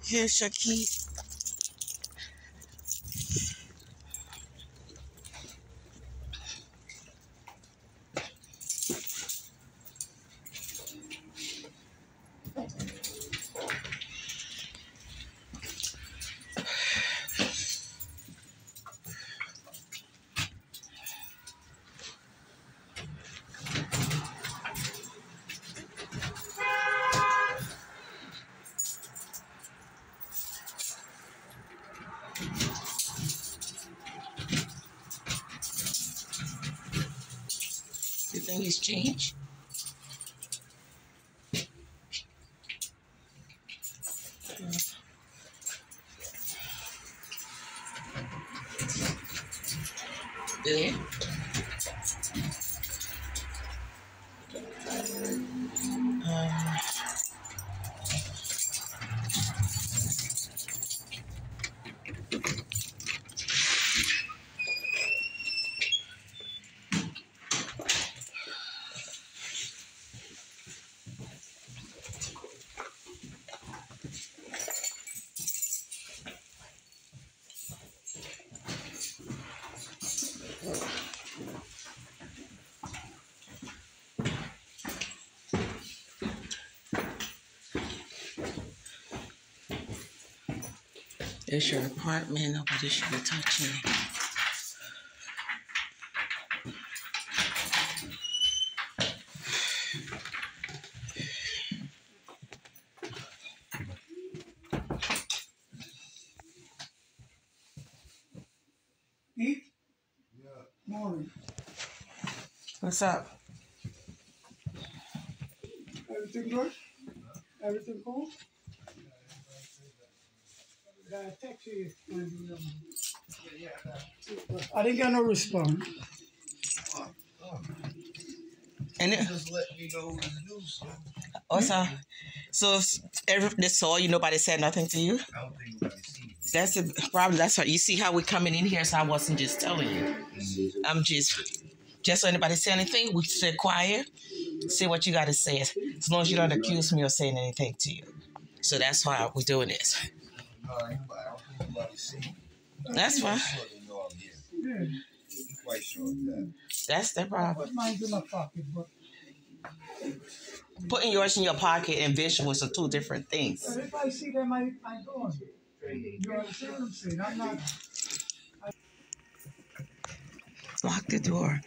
Here's your key. You think he's changed? Yeah. It's your apartment. Nobody should be touching it. Eat? Yeah. Morning. What's up? Everything good? Everything cool? I text you when I didn't get no response. And it, Just let me know what to do, so. also, so if they saw you, nobody said nothing to you. I don't think nobody seen it. That's the problem. That's what you see how we coming in here. So I wasn't just telling you. I'm just so anybody say anything, we stay quiet. Say what you got to say. As long as you don't accuse me of saying anything to you. So that's why we're doing this. No, I don't think nobody seen it. That's fine. I'm sure they know I'm here. Yeah. I'm quite sure of that. That's the I problem. put mine in my pocket, but Putting yours in your pocket and visuals are two different things. if I see them, I go on. You understand what I'm saying? I'm not. Lock the door.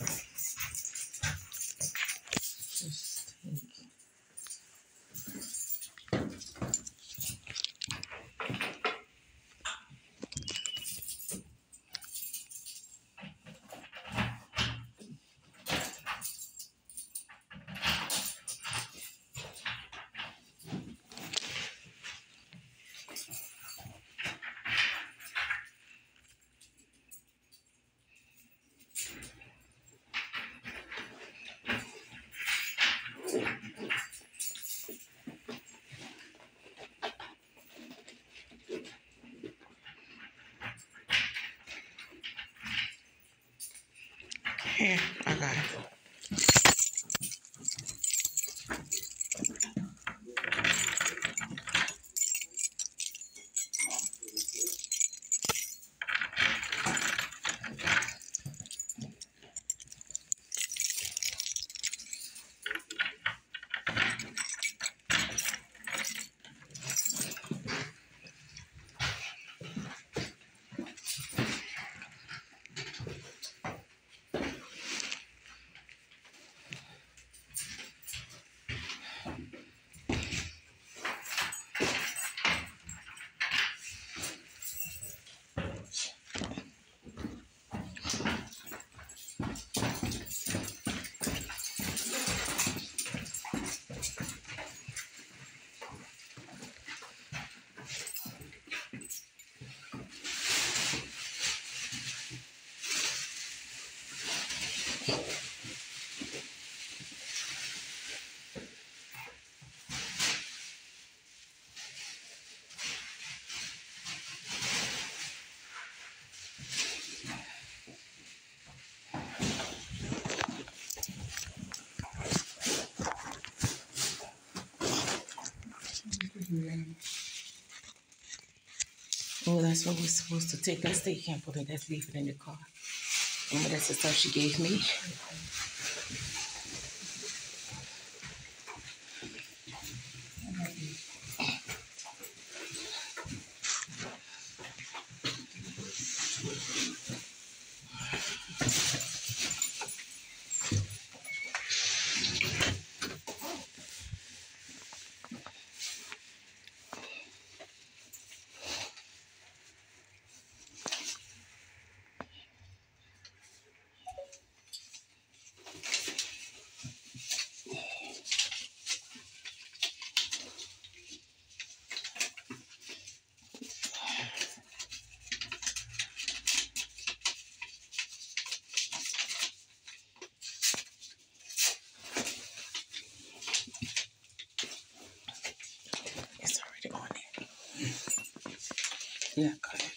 Here, I got it. Oh, that's what we're supposed to take. Let's take and put it. Let's leave it in the car. Remember, that's the stuff she gave me. It's already on there. Yeah, got it.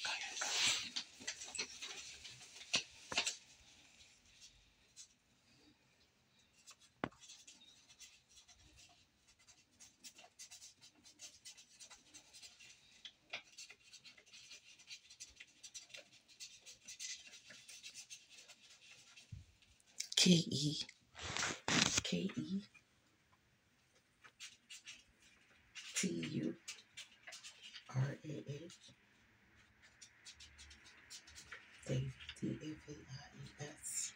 K-E. K-E. T-U-R-A-H. D-A-V-I-E-S.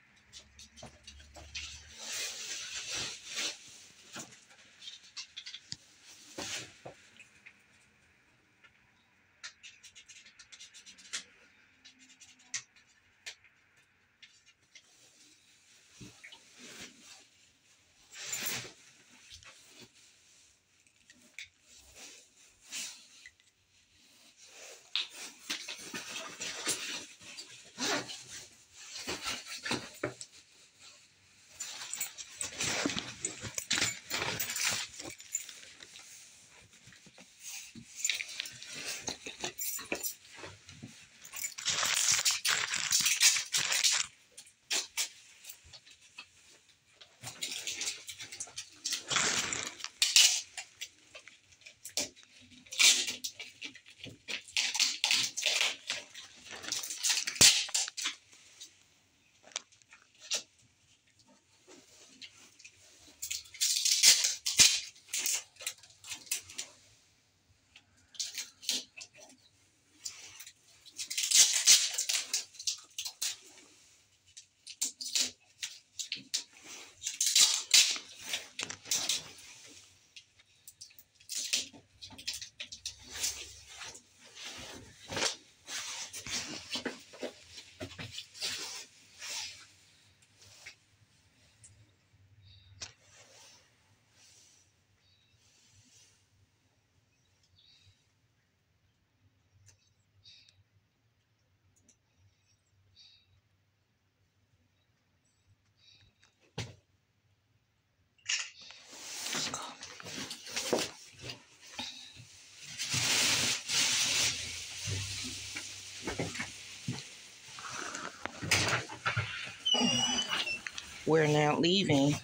We're now leaving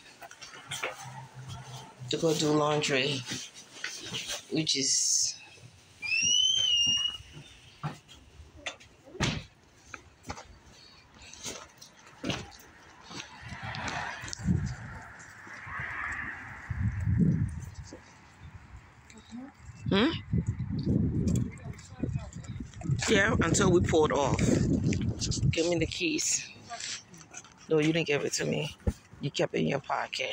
to go do laundry, which is yeah, until we pulled off. Give me the keys. No, you didn't give it to me. You kept it in your pocket.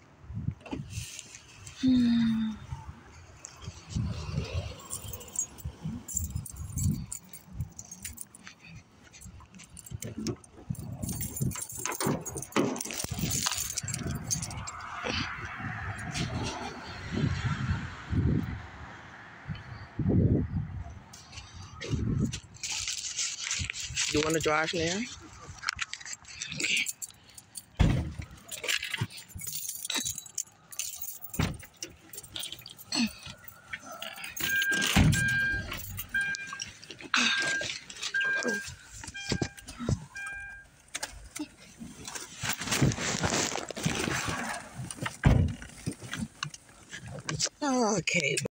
You want to drive now? Okay. Okay.